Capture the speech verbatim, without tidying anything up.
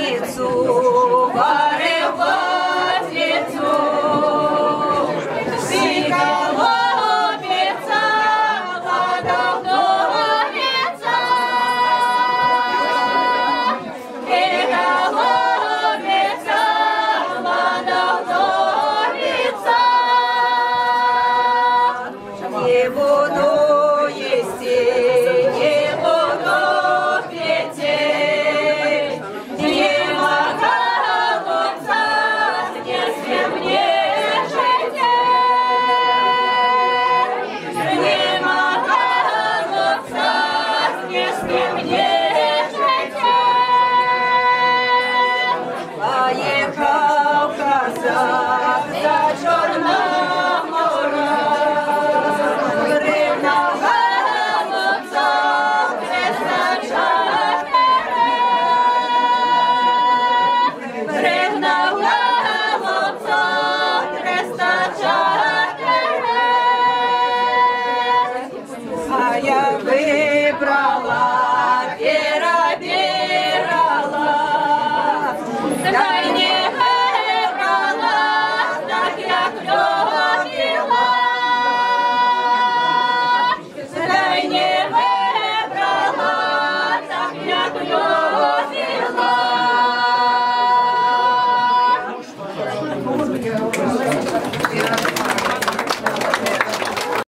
ватницю, варив ватницю. Сикало обіцяла, давно обіцяла. Сикало обіцяла, давно обіцяла. Не буду їсти, не буду піти. Не могла если мне жить. Не могла если мне жить. Поехал казак за Чорного моря. Ревновала отца Христа чотири. Ревновала отца Христа чотири. А я вибрала, перебирала, та й не вибрала, так як любила. Та й не вибрала, так як любила.